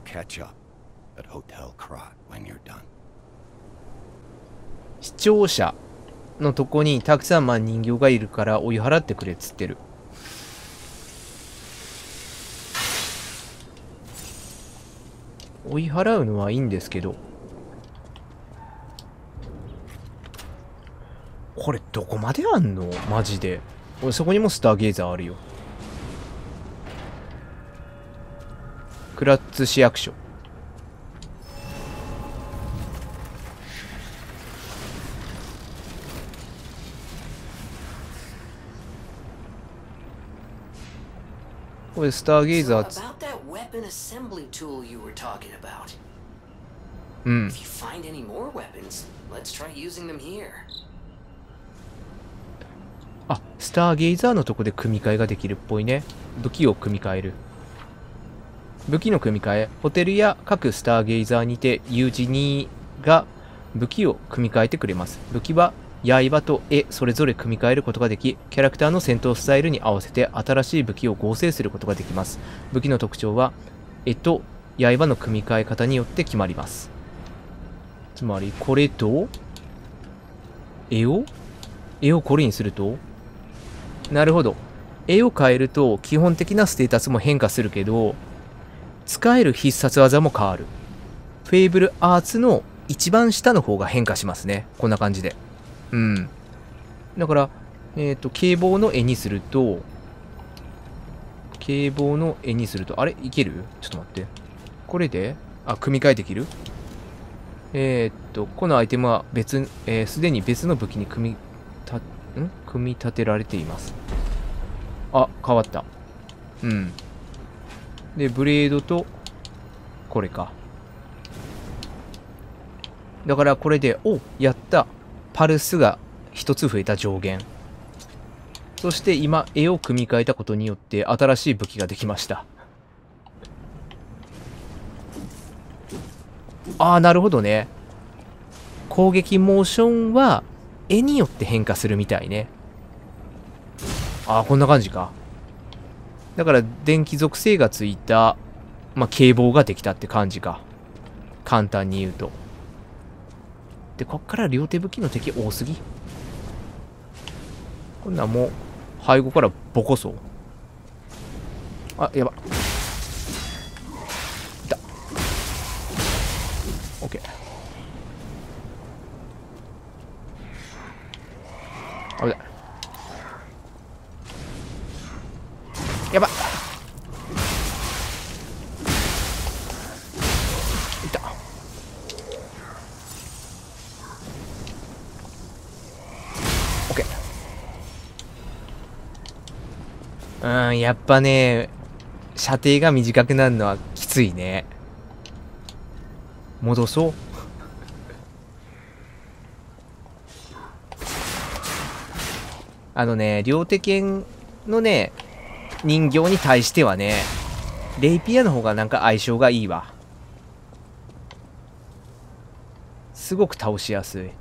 catch up at Hotel Krat when you're done. 視聴者のとこにたくさん人形がいるから追い払ってくれっつってる。追い払うのはいいんですけど、これどこまであんのマジで。俺そこにもスターゲイザーあるよ。クラッツ市役所。これスターゲイザーつ。うん。あ、スターゲイザーのとこで組み替えができるっぽいね。武器を組み替える。武器の組み替え。ホテルや各スターゲイザーにてユージニーが武器を組み替えてくれます。武器は刃と絵それぞれ組み替えることができ、キャラクターの戦闘スタイルに合わせて新しい武器を合成することができます。武器の特徴は絵と刃の組み替え方によって決まります。つまりこれと絵をこれにすると、なるほど。絵を変えると基本的なステータスも変化するけど、使える必殺技も変わる。フェイブルアーツの一番下の方が変化しますね。こんな感じで。うん。だから、警棒の絵にすると、あれいける？ちょっと待って。これで、組み替えできる？このアイテムはすでに別の武器に組み立てられています。あ、変わった。うん。で、ブレードと、これか。だからこれで、やった。パルスが一つ増えた上限。そして今、絵を組み替えたことによって新しい武器ができました。なるほどね。攻撃モーションは絵によって変化するみたいね。こんな感じか。だから電気属性がついた、警棒ができたって感じか。簡単に言うと。で、こっから両手武器の敵多すぎ。こんなんもう、背後からボコそう。やば。いた。オッケー。危ない。やばっ。いた。オッケー。やっぱね、射程が短くなるのはきついね。戻そう。両手剣のね、人形に対してはね、レイピアの方がなんか相性がいいわ。すごく倒しやすい。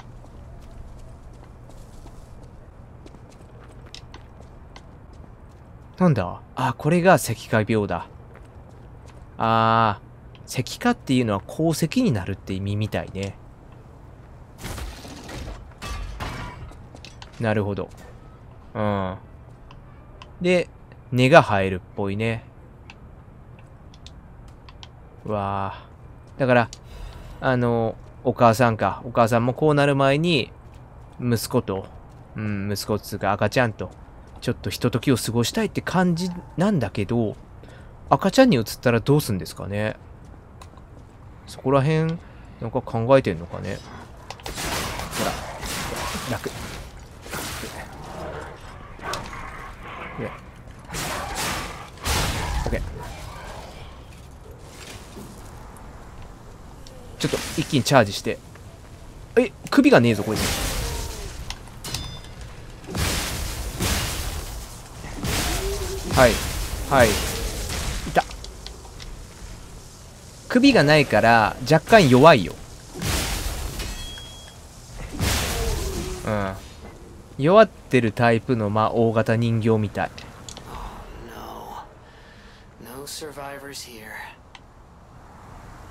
なんだ？これが石化病だ。石化っていうのは鉱石になるって意味みたいね。なるほど。うん。で、根が生えるっぽいね。うわあ。だから、お母さんか。お母さんもこうなる前に、息子と、息子っつうか赤ちゃんと、ちょっとひとときを過ごしたいって感じなんだけど、赤ちゃんに移ったらどうすんですかね。そこら辺、なんか考えてんのかね。ほら、楽。オッケー。ちょっと一気にチャージして。首がねえぞこいつ。はいはいいた。首がないから若干弱いよ。弱ってるタイプの大型人形みたい。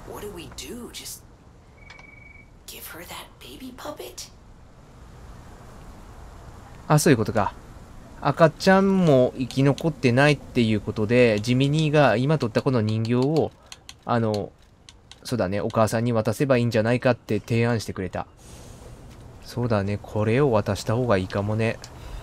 What do we do? Just give her that baby puppet? あ、そういうことか。赤ちゃんも生き残ってないっていうことで、ジミニーが今取ったこの人形を、そうだね、お母さんに渡せばいいんじゃないかって提案してくれた。そうだね、これを渡した方がいいかもね。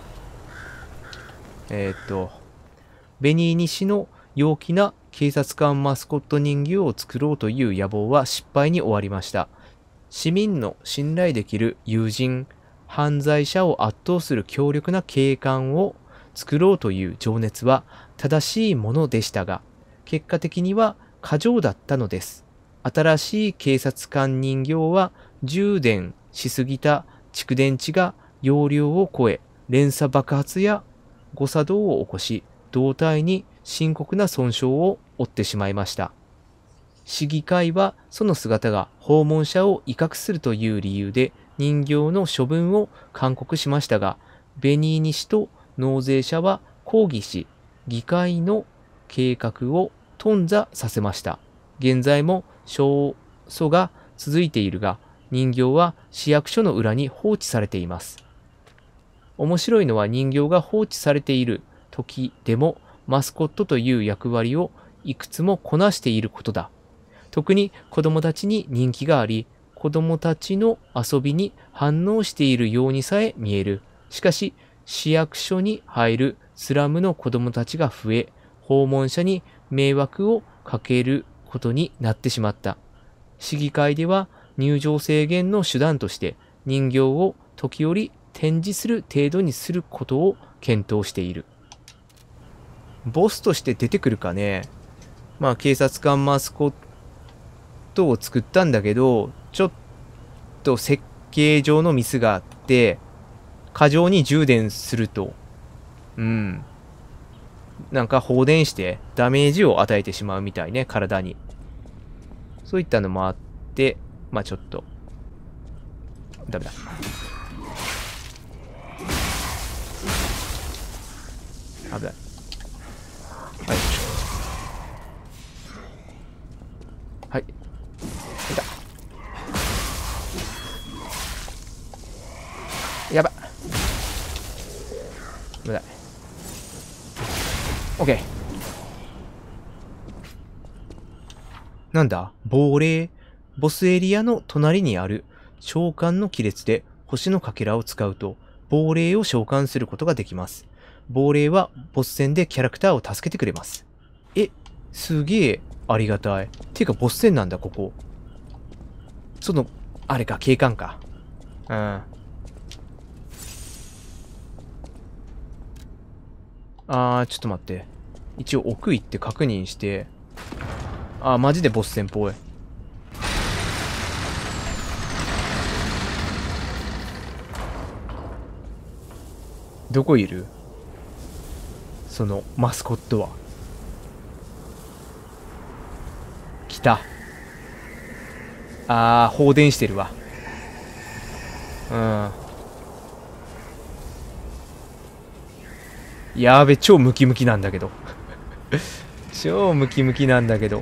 ベニーニ氏の陽気な警察官マスコット人形を作ろうという野望は失敗に終わりました。市民の信頼できる友人、犯罪者を圧倒する強力な警官を作ろうという情熱は正しいものでしたが、結果的には過剰だったのです。新しい警察官人形は充電しすぎた蓄電池が容量を超え、連鎖爆発や誤作動を起こし、胴体に深刻な損傷を負ってしまいました。市議会はその姿が訪問者を威嚇するという理由で人形の処分を勧告しましたが、ベニーニ氏と納税者は抗議し、議会の計画を頓挫させました。現在も勝訴が続いているが、人形は市役所の裏に放置されています。面白いのは人形が放置されている時でもマスコットという役割をいくつもこなしていることだ。特に子供たちに人気があり、子供たちの遊びに反応しているようにさえ見える。しかし、市役所に入るスラムの子供たちが増え、訪問者に迷惑をかけることになってしまった。市議会では入場制限の手段として人形を時折展示する程度にすることを検討している。ボスとして出てくるかね。まあ警察官マスコットを作ったんだけど、ちょっと設計上のミスがあって、過剰に充電すると、なんか放電してダメージを与えてしまうみたいね、体に。そういったのもあって、まあちょっと、ダメだ。危ない。はい。はい。いた。やばい。危ない。オッケー。なんだ？亡霊。ボスエリアの隣にある召喚の亀裂で星のかけらを使うと亡霊を召喚することができます。亡霊はボス戦でキャラクターを助けてくれます。すげえありがたい。ていうかボス戦なんだ、ここ。あれか、警官か。ちょっと待って。一応奥行って確認して。マジでボス戦っぽい。どこいる？そのマスコットは。来た。放電してるわ。やべ、超ムキムキなんだけど。超ムキムキなんだけど。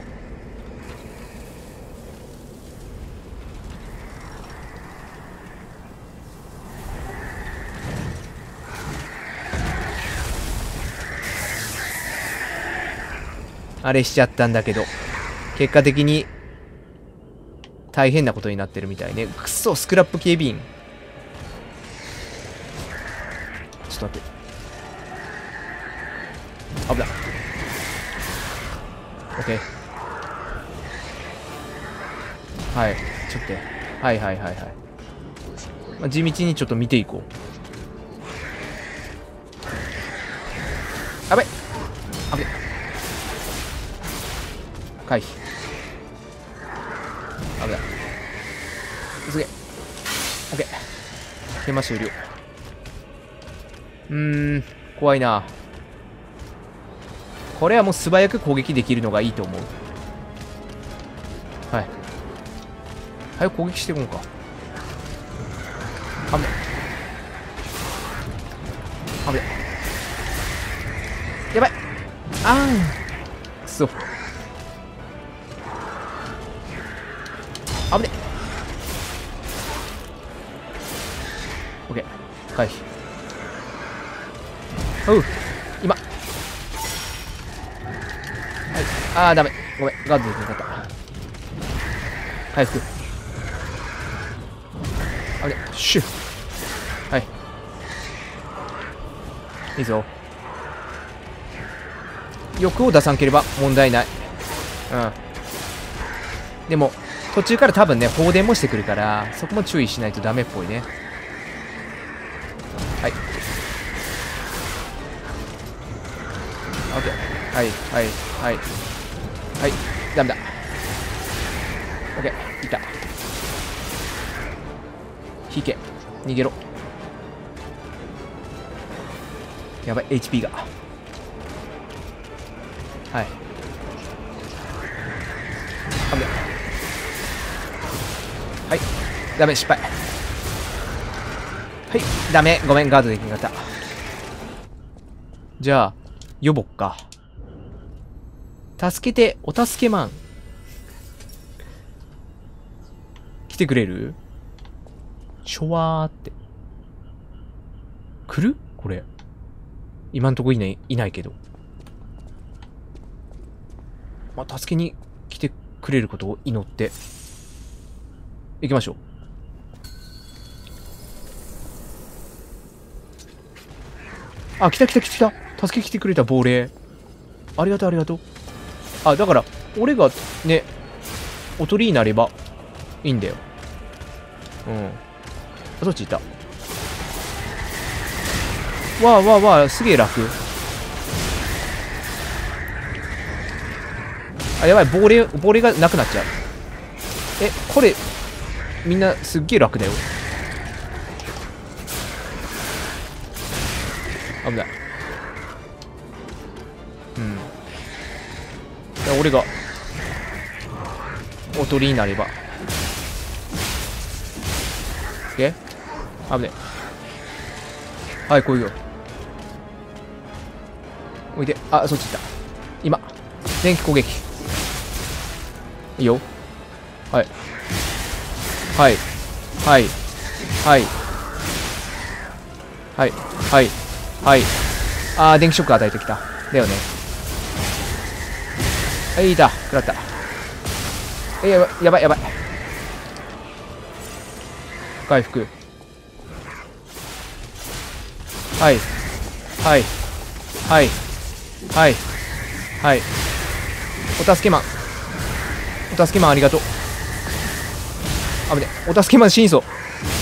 あれしちゃったんだけど、結果的に大変なことになってるみたいね。くそ、スクラップ警備員。ちょっと待って。危ない。オッケー。はい、ちょっと。はい。まあ、地道にちょっと見ていこう。やばい。危ない。回避。危ない。すげえ。オッケー。手間終了。怖いな。これはもう素早く攻撃できるのがいいと思う。はい。早く攻撃していこうか。危ない。危ない。やばい。くそ。 危ね。オッケー。回避。おう。今。はい。あー、ダメ。ごめん。ガードできなかった。回復。危ね。シュッ。はい。いいぞ。欲を出さんければ問題ない。うん。でも、途中から多分ね、放電もしてくるから、そこも注意しないとダメっぽいね。はい。オッケー。はい、はい、はい。はい、ダメだ。オッケー、いた。引け。逃げろ。やばい、HP が。はい。ダメ。はい。ダメ、失敗。はい。ダメ。ごめん、ガードできなかった。じゃあ、予防か。助けて、お助けマン。来てくれる？ショワーって。来る？これ。今んとこいないけど。まあ、助けに来てくれることを祈って。行きましょう。あ、来た。助け来てくれた亡霊。ありがとう。あ、だから、俺がね、おとりになればいいんだよ。うん。あ、そっちいた。わあ、すげえ楽。あ、やばい、亡霊がなくなっちゃう。え、これ、みんなすっげえ楽だよ。危ない。うん。俺が、おとりになれば。危ね。はい、来いよ。おいで。あ、そっち行った。今。電気攻撃。いいよ。はい。あー、電気ショック与えてきた。だよね。はい、いた。食らった。やばい。回復。はい。お助けマンありがとう。危ね。お助けマン死にそう。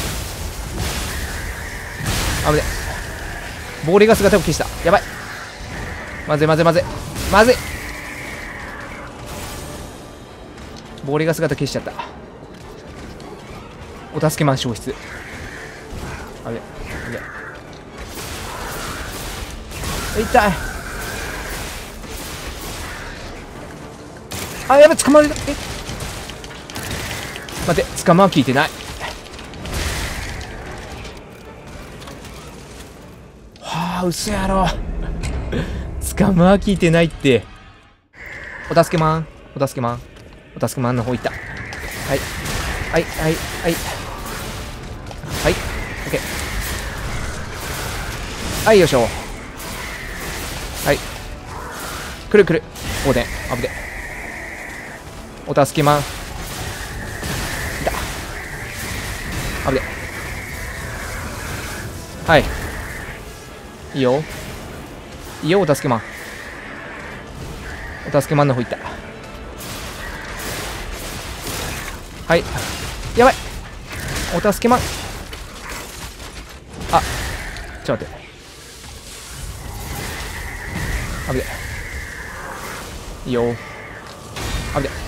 危ね。亡霊が姿を消した。やばい。まずい。亡霊が姿消しちゃった。お助けマン消失。危ね。痛い。あ、やばい、捕まれた。待って、捕まは効いてない。はあ、嘘やろ。捕まは効いてないって。お助けマンの方行った。はい、オッケー。はい、よいしょ。はい。くる。おでん。危ね。お助けマン。いた。危ね。はい。いいよ、お助けマン。お助けマンの方行った。はい。やばい。お助けマン。あ、ちょっと待って。危ね。いいよ。危ね。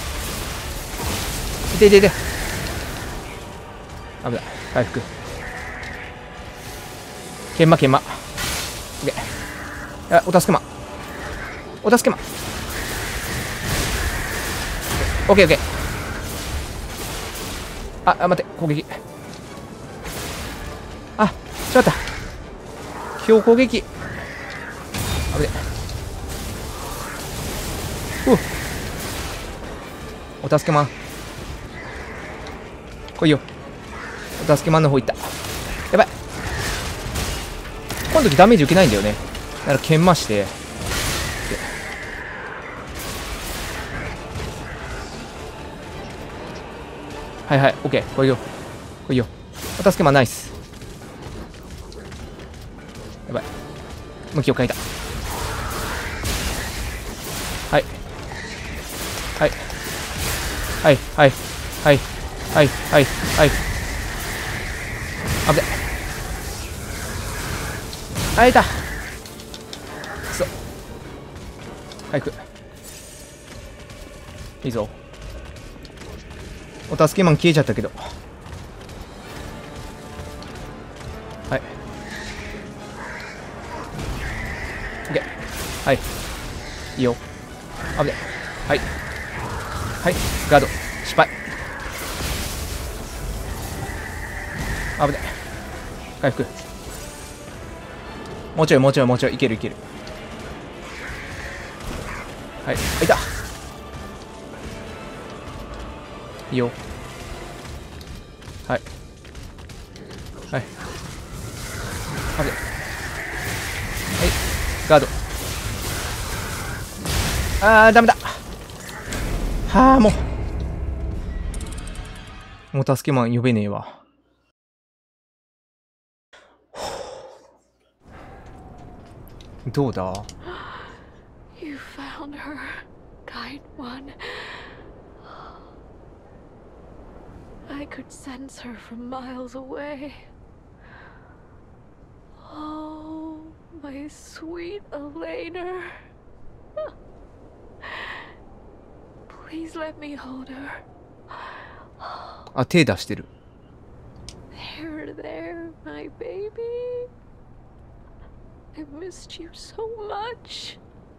いて。危ない。回復。研磨。お助けマン。オッケー。あ、待って、攻撃。あ、ちょっと待った。標攻撃。危ね。お助けマン。 来いよ。お助けマンの方行った。やばい。この時ダメージ受けないんだよね。だから剣まして。はいはい、オッケー。来いよ。来いよ。お助けマンナイス。やばい。向きを変えた。はい。はい。はい、はい、はい、はい、はい、はい。危ない。あ、いた。くそ。早く。いいぞ。お助けマン消えちゃったけど。はい。オッケー。はい。いいよ。危ない。はい。はい。ガード。失敗。危ない。回復。もうちょい、もうちょい、もうちょい。いけるいける。はい。あ、いた。いいよ。はい。はい。危ない。はい。ガード。あー、ダメだ。はあ、もう助けマン呼べねえわ。どうだ？ You found her, kind one. I could sense her from miles away. Oh, my sweet Elena. Please let me hold her. あ、手出してる。 There, there, my baby. I missed you so much.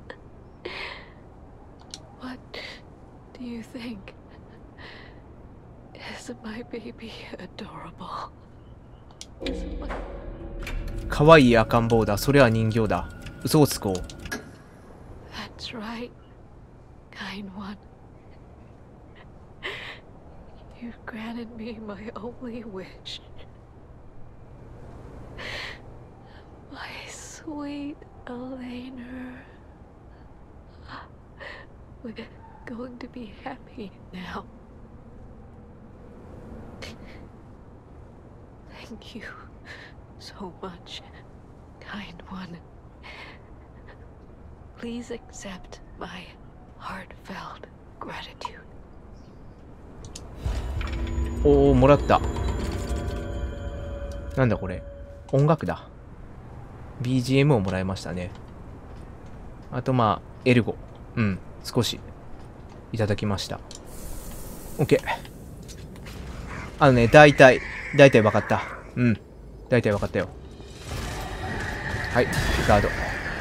What do you think? Isn't my baby adorable? Isn't my... かわいい赤ん坊だ。それは人形だ。嘘をつこう。 That's right, kind one. You granted me my only wish. My sweet Elena. We're going to be happy now. Thank you so much, kind one. Please accept my heartfelt gratitude. おお、もらった。なんだこれ。音楽だ。BGM をもらいましたね。あとまあ、エルゴ。うん、少しいただきました。OK。あのね、大体分かった。うん、大体分かったよ。はい、ガード。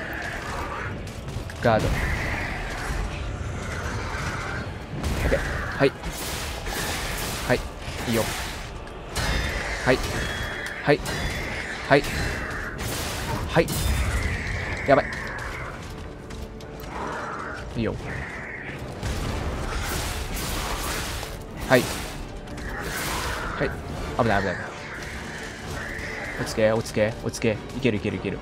ガード。OK。はい。はい、いいよ。はい。はい。はい。はい。やばい。いいよ。はい。はい。危ない危ない。落ち着け、落ち着け、落ち着け。いけるいけるいける。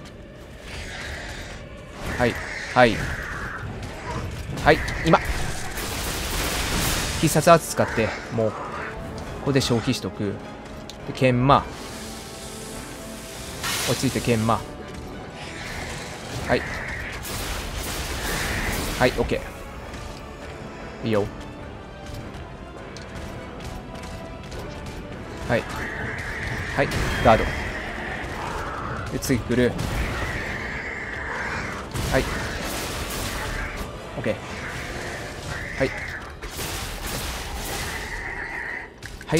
はい。はい。はい。今。必殺圧使って、もう、ここで消費しとく。で、研磨。落ち着いて研磨。はい。はい、オッケー。いいよ。はい。はい、ガード。で、次来る。はい。オッケー。はい。はい。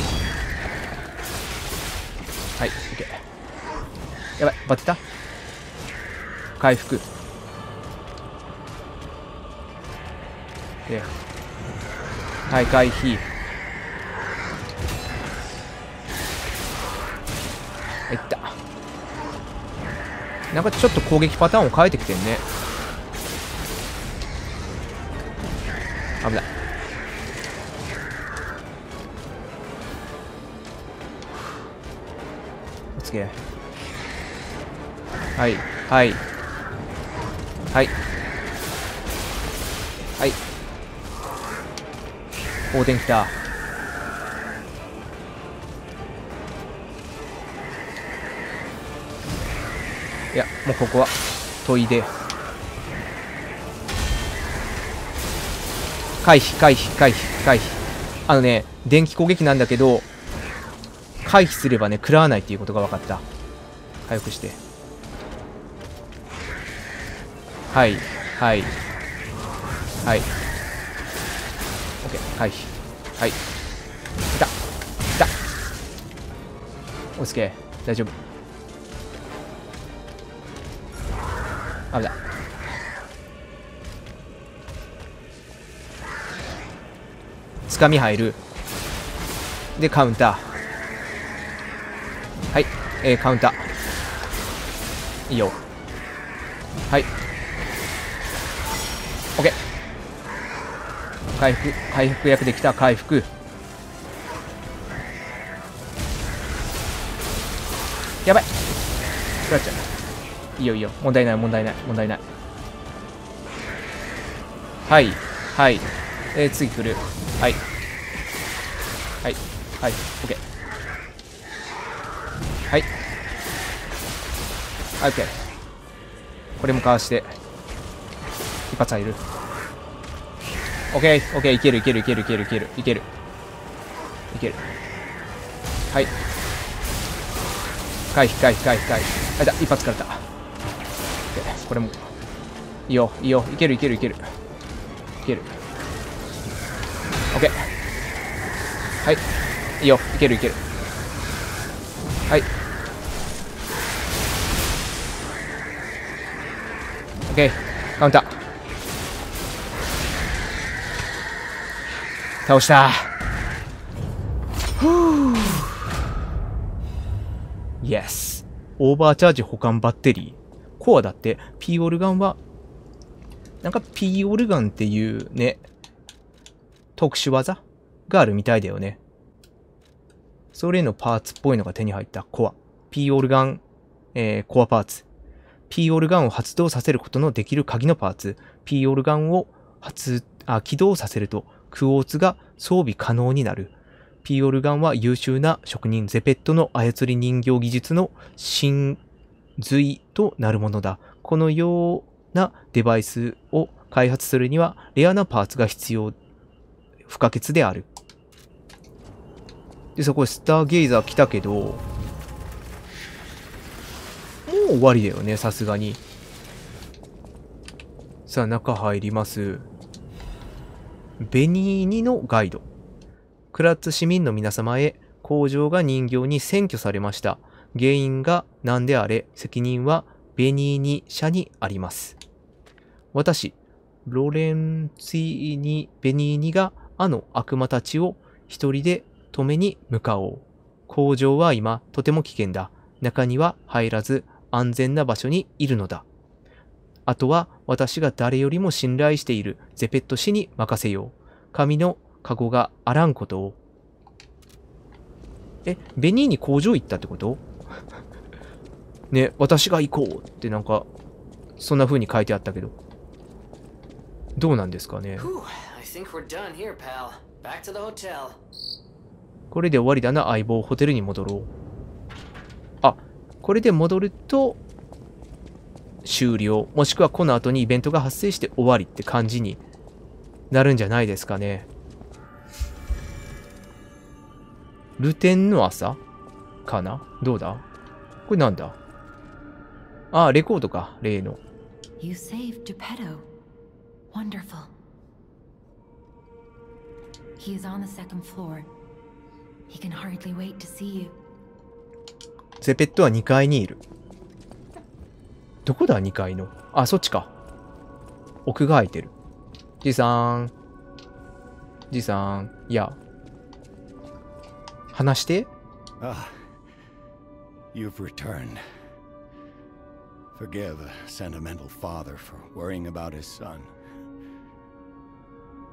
はい、オッケー。やばい、バテた？回復。で、はい、回避。いった。なんかちょっと攻撃パターンを変えてきてんね。危ない。 つけ。はいはいはいはい。横転きた。いや、もうここは研いで回避回避回避回避。あのね、電気攻撃なんだけど回避すればね食らわないっていうことが分かった。回復して、はいはいはい、 OK 回避。はい、いたいた。おつけ、大丈夫。危ない。つかみ入る。でカウンター。はい、カウンターいいよ。はい OK。 回復回復薬できた。回復。やばい、食らっちゃう。いいよいいよ、問題ない問題ない問題ない。はいはい、次来る。はいはいはい OK。 はいはい OK。 これもかわして一発入る。 OK OK。 いけるいけるいけるいけるいけるいけるいける。はい、回避回避回避回避。あいた、一発からた。 OK。 これもいいよいいよ、いけるいけるいけるいける。 OK。 はい、いいよ、いけるいける。はい OK。 カウンター倒した。イエス。オーバーチャージ保管バッテリー。コアだって。P オルガンはなんか P オルガンっていうね特殊技があるみたいだよね。それのパーツっぽいのが手に入った。コア P オルガン、コアパーツ。P オルガンを発動させることのできる鍵のパーツ。P オルガンを起動させるとクォーツが装備可能になる。P オルガンは優秀な職人ゼペットの操り人形技術の真髄となるものだ。このようなデバイスを開発するにはレアなパーツが必要、不可欠である。で、そこスターゲイザー来たけど、もう終わりだよね、さすがに。さあ、中入ります。ベニーニのガイド。クラッツ市民の皆様へ、工場が人形に占拠されました。原因が何であれ、責任はベニーニ社にあります。私、ロレンツィーニ・ベニーニがあの悪魔たちを一人で止めに向かおう。工場は今とても危険だ。中には入らず安全な場所にいるのだ。あとは私が誰よりも信頼しているゼペット氏に任せよう。神の加護があらんことを。ベニーニ工場行ったってことね、私が行こうってなんか、そんな風に書いてあったけど。どうなんですかね。これで終わりだな、相棒。ホテルに戻ろう。あ、これで戻ると、終了。もしくはこの後にイベントが発生して終わりって感じになるんじゃないですかね。ルテンの朝かな、どうだこれなんだ。あ、レコードか、例の。 You saved Geppetto. Wonderful. He is on the second floor. He can hardly wait to see you. ゼペットは2階にいる。どこだ、2階の。あ、そっちか。奥が開いてる。じいさん。じいさん。いや。話して。 Ah, you've returned. Forgive a sentimental father for worrying about his son.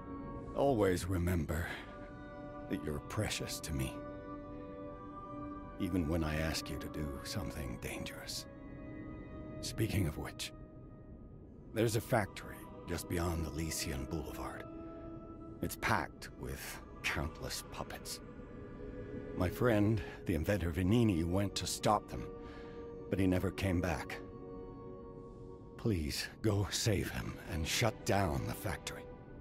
Always remember that you're precious to me. even when I ask you to do something dangerous. Speaking of which, there's a factory just beyond the Lycian Boulevard. It's packed with countless puppets. My friend, the inventor Venini, went to stop them, but he never came back. Please, go save him and shut down the factory.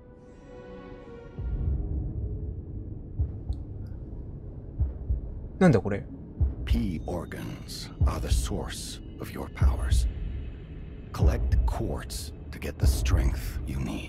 Nandaこれ? P organs are the source of your powers. Collect quartz to get the strength you need.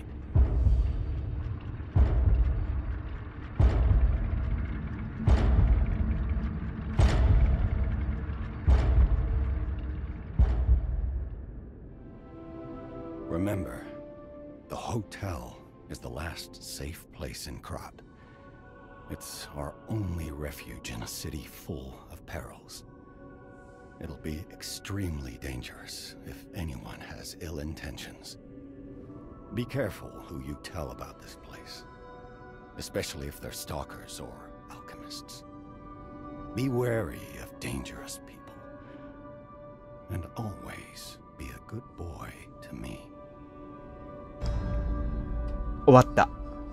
Remember, the hotel is the last safe place in Krat. It's our only refuge in a city full of perils. It'll be extremely dangerous if anyone has ill intentions. Be careful who you tell about this place, especially if they're stalkers or alchemists. Be wary of dangerous people, and always be a good boy to me. 終わった。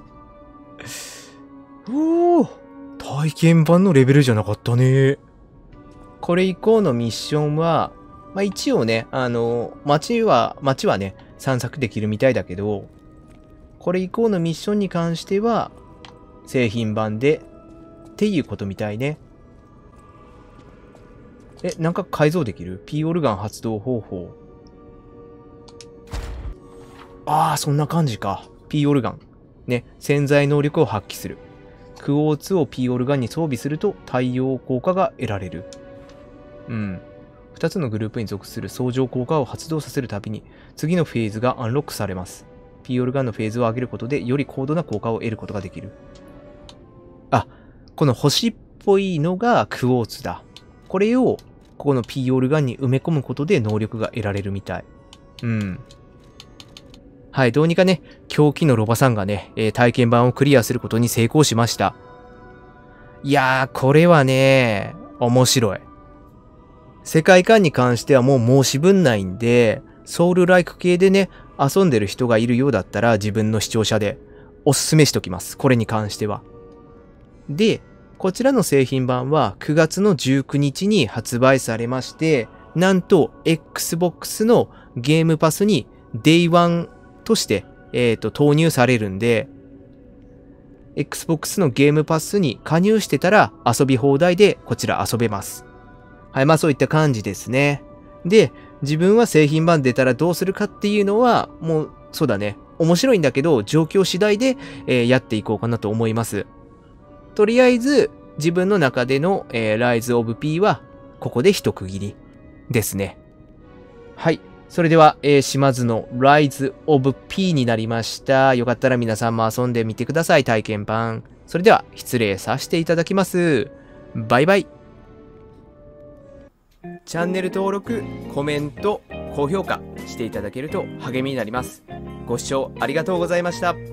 おお、体験版のレベルじゃなかったね。これ以降のミッションは、まあ一応ね、街はね、散策できるみたいだけど、これ以降のミッションに関しては、製品版で、っていうことみたいね。なんか改造できる？ P オルガン発動方法。ああ、そんな感じか。P オルガン。ね、潜在能力を発揮する。クォーツを P オルガンに装備すると太陽効果が得られる。うん。2つのグループに属する相乗効果を発動させるたびに次のフェーズがアンロックされます。P オルガンのフェーズを上げることでより高度な効果を得ることができる。あ、この星っぽいのがクォーツだ。これをここの P オルガンに埋め込むことで能力が得られるみたい。うん。はい、どうにかね、狂気のロバさんがね、体験版をクリアすることに成功しました。いやー、これはね、面白い。世界観に関してはもう申し分ないんで、ソウルライク系でね、遊んでる人がいるようだったら自分の視聴者でおすすめしときます。これに関しては。で、こちらの製品版は9月の19日に発売されまして、なんと Xbox のゲームパスに Day1として、投入されるんで、Xbox のゲームパスに加入してたら遊び放題でこちら遊べます。はい、まあそういった感じですね。で、自分は製品版出たらどうするかっていうのは、もう、そうだね。面白いんだけど、状況次第で、やっていこうかなと思います。とりあえず、自分の中での、Rise of P は、ここで一区切りですね。はい。それでは、島津の Rise of P になりました。よかったら皆さんも遊んでみてください、体験版。それでは、失礼させていただきます。バイバイ。チャンネル登録、コメント、高評価していただけると励みになります。ご視聴ありがとうございました。